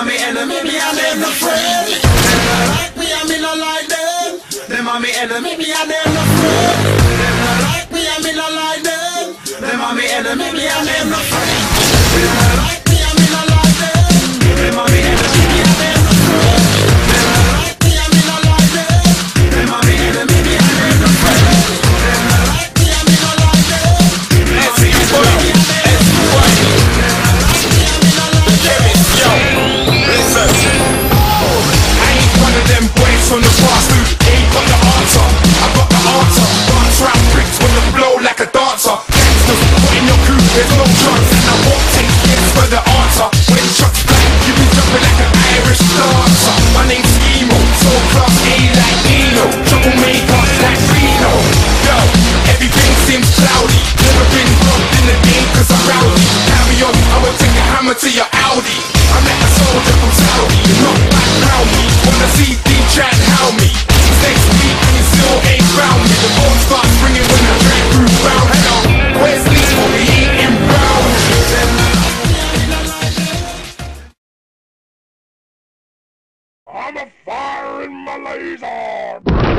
are me enemy, me and them no friend. Them not like me and me no like them. Them are me enemy, me and them no friend. Them not like me and me no like them. Them are me enemy, me and them no friend. Them not like me and me no like them. Them are me enemy, me and them no friend. Them not like me and me no like them. Them are me enemy, me and them no friend. Them not like me and me no like them. Let's see you put up. Let's do what? Them not like me and me no like them. Yo, listen. I ain't one of them boys from the past who ain't got the answer. I got the answer. Dance rap bricks when you blow like a dancer. Gangsters, put in your crew, there's no chance. And I won't take yes for the answer. When shots fly, you be jumping like an Irish dancer. My name's Emo, soul class A like Nino. Troublemaker like Reno. Yo, everything seems cloudy. Never been robbed in the game cause I'm rowdy. Carry on, I will take a hammer to your Audi. I'm like a soldier from Saudi. You're not back round me. Wanna see D try and howl me. Next week and you still ain't found me. The phone starts ringing when I drink through round. Hello, where's Lethal? He ain't in brown. I'm a fire in my laser.